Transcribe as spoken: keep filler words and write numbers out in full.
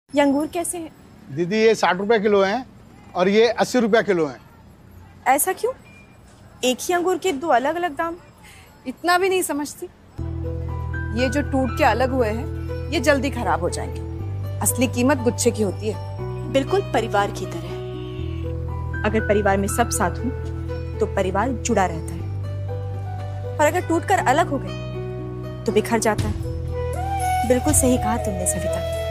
ये अंगूर कैसे हैं? दीदी ये साठ रुपए किलो हैं और ये अस्सी रुपया किलो हैं। ऐसा क्यों? एक ही अंगूर के दो अलग अलग दाम। इतना भी नहीं समझती। ये जो टूट के अलग हुए हैं ये जल्दी खराब हो जाएंगे। असली कीमत गुच्छे की होती है। बिल्कुल परिवार की तरह। अगर परिवार में सब साथ हों तो परिवार जुड़ा रहता है, और अगर टूटकर अलग हो गए तो बिखर जाता है। बिल्कुल सही कहा तुमने सविता।